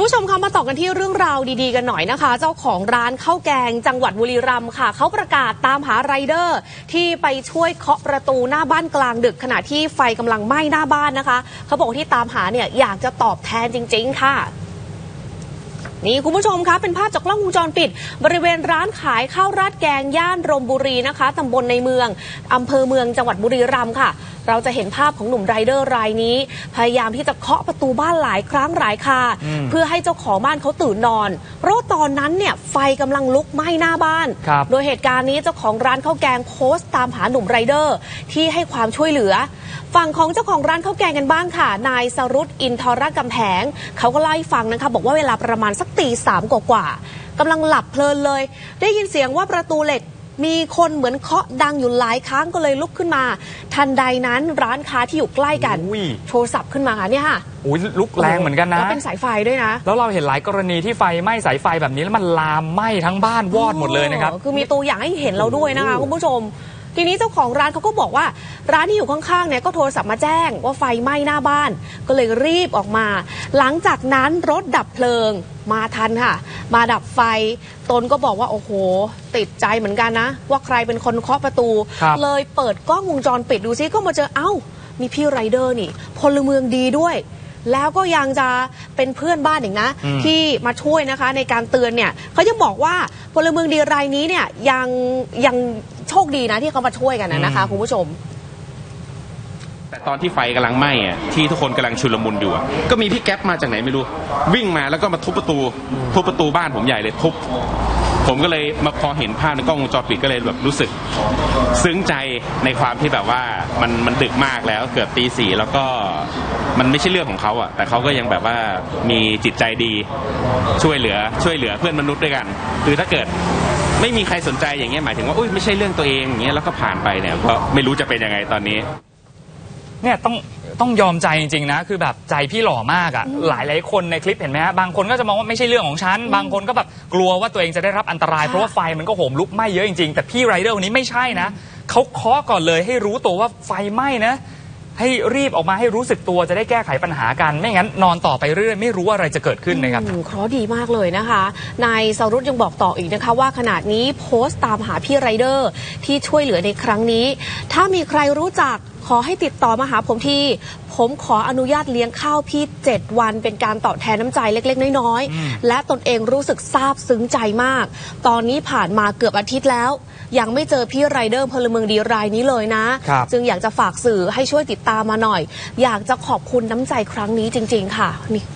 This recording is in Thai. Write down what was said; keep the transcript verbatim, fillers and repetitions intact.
ผู้ชมคะมาต่อกันที่เรื่องราวดีๆกันหน่อยนะคะเจ้าของร้านข้าวแกงจังหวัดบุรีรัมย์ค่ะเขาประกาศตามหาไรเดอร์ที่ไปช่วยเคาะประตูหน้าบ้านกลางดึกขณะที่ไฟกำลังไหม้หน้าบ้านนะคะเขาบอกที่ตามหาเนี่ยอยากจะตอบแทนจริงๆค่ะนี่คุณผู้ชมคะเป็นภาพจากกล้องวงจรปิดบริเวณร้านขายข้าวราดแกงย่านรมบุรีนะคะตำบลในเมืองอำเภอเมืองจังหวัดบุรีรัมย์ค่ะเราจะเห็นภาพของหนุ่มไรเดอร์รายนี้พยายามที่จะเคาะประตูบ้านหลายครั้งหลายคาเพื่อให้เจ้าของบ้านเขาตื่นนอนเพราะตอนนั้นเนี่ยไฟกำลังลุกไหม้หน้าบ้านโดยเหตุการณ์นี้เจ้าของร้านข้าวแกงโพสต์ตามหาหนุ่มไรเดอร์ที่ให้ความช่วยเหลือฝั่งของเจ้าของร้านข้าวแกงกันบ้างค่ะนายสรุตอินทรกำแหงเขาก็เล่าให้ฟังนะคะบอกว่าเวลาประมาณสักตีสามกว่าๆกำลังหลับเพลินเลยได้ยินเสียงว่าประตูเหล็กมีคนเหมือนเคาะดังอยู่หลายครั้งก็เลยลุกขึ้นมาทันใดนั้นร้านค้าที่อยู่ใกล้กันโทรศัพท์ขึ้นมาเนี่ยค่ะอุ้ยลุกแรงเหมือนกันนะแล้วเป็นสายไฟด้วยนะแล้วเราเห็นหลายกรณีที่ไฟไหม้สายไฟแบบนี้แล้วมันลามไหม้ทั้งบ้านวอดหมดเลยนะครับคือมีตัวอย่างให้เห็นเราด้วยนะคะคุณผู้ชมทีนี้เจ้าของร้านเขาก็บอกว่าร้านที่อยู่ข้างๆเนี่ยก็โทรศัพท์มาแจ้งว่าไฟไหม้หน้าบ้านก็เลยรีบออกมาหลังจากนั้นรถดับเพลิงมาทันค่ะมาดับไฟตนก็บอกว่าโอ้โหติดใจเหมือนกันนะว่าใครเป็นคนเคาะประตูเลยเปิดกล้องวงจรปิดดูซิก็มาเจอเอ้ามีพี่ไรเดอร์นี่พลเมืองดีด้วยแล้วก็ยังจะเป็นเพื่อนบ้านอีกนะที่มาช่วยนะคะในการเตือนเนี่ยเขาจะบอกว่าพลเมืองดีรายนี้เนี่ยยังยังโชคดีนะที่เขามาช่วยกันนะคะคุณผู้ชมแต่ตอนที่ไฟกำลังไหม้อะที่ทุกคนกำลังชุลมุนอยู่ก็มีพี่แก๊ปมาจากไหนไม่รู้วิ่งมาแล้วก็มาทุบประตูทุบประตูบ้านผมใหญ่เลยทุบผมก็เลยมาพอเห็นภาพในกล้องวงจรปิดก็เลยแบบรู้สึกซึ้งใจในความที่แบบว่ามันมันดึกมากแล้วเกือบตีสี่แล้วก็มันไม่ใช่เรื่องของเขาอ่ะแต่เขาก็ยังแบบว่ามีจิตใจดีช่วยเหลือช่วยเหลือเพื่อนมนุษย์ด้วยกันคือถ้าเกิดไม่มีใครสนใจอย่างเงี้ยหมายถึงว่าอุ้ยไม่ใช่เรื่องตัวเองอย่างเงี้ยแล้วก็ผ่านไปเนี่ยก็ไม่รู้จะเป็นยังไงตอนนี้เนี่ยต้องต้องยอมใจจริงๆนะคือแบบใจพี่หล่อมากอ่ะหลายหลายคนในคลิปเห็นไหมฮะบางคนก็จะมองว่าไม่ใช่เรื่องของฉันบางคนก็แบบกลัวว่าตัวเองจะได้รับอันตรายเพราะว่าไฟมันก็โหมลุกไหม้เยอะจริงๆแต่พี่ไรเดอร์คนนี้ไม่ใช่นะเขาเคาะก่อนเลยให้รู้ตัวว่าไฟไหม้นะให้รีบออกมาให้รู้สึกตัวจะได้แก้ไขปัญหากันไม่งั้นนอนต่อไปเรื่อยไม่รู้อะไรจะเกิดขึ้นนะครับเคราะห์ดีมากเลยนะคะนายสรุตยังบอกต่ออีกนะคะว่าขณะนี้โพสต์ตามหาพี่ไรเดอร์ที่ช่วยเหลือในครั้งนี้ถ้ามีใครรู้จักขอให้ติดต่อมาหาผมทีผมขออนุญาตเลี้ยงข้าวพี่เจ็ดวันเป็นการตอบแทนน้ำใจเล็กๆน้อยๆและตนเองรู้สึกซาบซึ้งใจมากตอนนี้ผ่านมาเกือบอาทิตย์แล้วยังไม่เจอพี่ไรเดอร์พลเมืองดีรายนี้เลยนะจึงอยากจะฝากสื่อให้ช่วยติดตามมาหน่อยอยากจะขอบคุณน้ำใจครั้งนี้จริงๆค่ะนี่